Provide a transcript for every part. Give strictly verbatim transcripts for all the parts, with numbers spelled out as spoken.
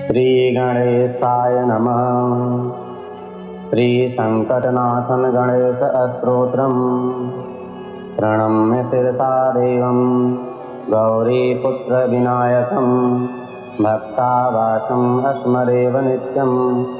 श्रीगणेशाय नमः। श्रीसङ्कटनाथन गणेश स्तोत्रम् प्रणम्य शिरसा देवं गौरीपुत्रविनायकं भक्तावासम् अस्मरेव नित्यम्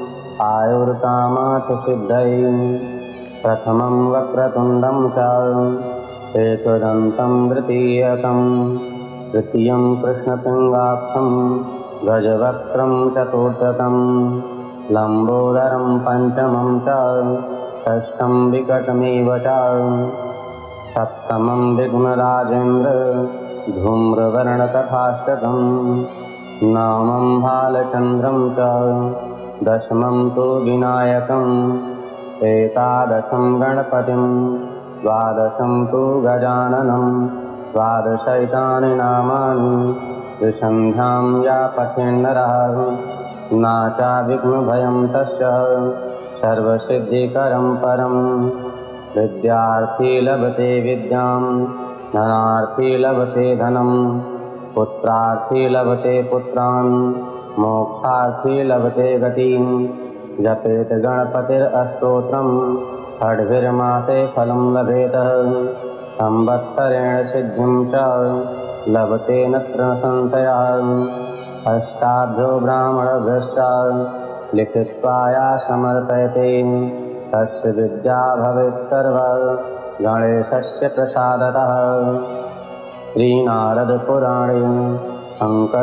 आयुर्कामार्थसिद्धये। प्रथमं वक्रतुण्डं च एकदन्तं द्वितीयकं तृतीयं कृष्णपिङ्गाक्षं गजवक्त्रं चतुर्थकं लम्बोदरं पञ्चमं च षष्ठं विकटमेव च सप्तमं विघ्नराजेन्द्र धूम्रवर्णतथाष्टकं नवमं भालचन्द्रं च दशमं तु विनायकम् एकादशं गणपतिं द्वादशं तु गजाननं द्वादशैतानि नामानि त्रिसन्ध्यां या पठेन्नरः नाचा विघ्नभयं तस्य सर्वसिद्धिकरं परम्। विद्यार्थी लभते विद्यां धनार्थी लभते धनं पुत्रार्थी लभते पुत्रान् मोक्षार्थी लभते गतिं। जपेत गणपतिरस्तोत्रं षड्भिर्मासे फलं लभेत संवत्सरेण सिद्धिं च लभते नत्र संशयः। अष्टाभ्यो ब्राह्मणभ्यश्च लिखित्वा या समर्पयते तस्य विद्या भवेत् सर्वा गणेशस्य प्रसादतः। श्रीनारदपुराणे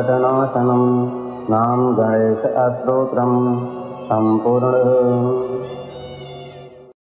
संकटनाशनं नाम गणेश स्तोत्रम् सम्पूर्णः।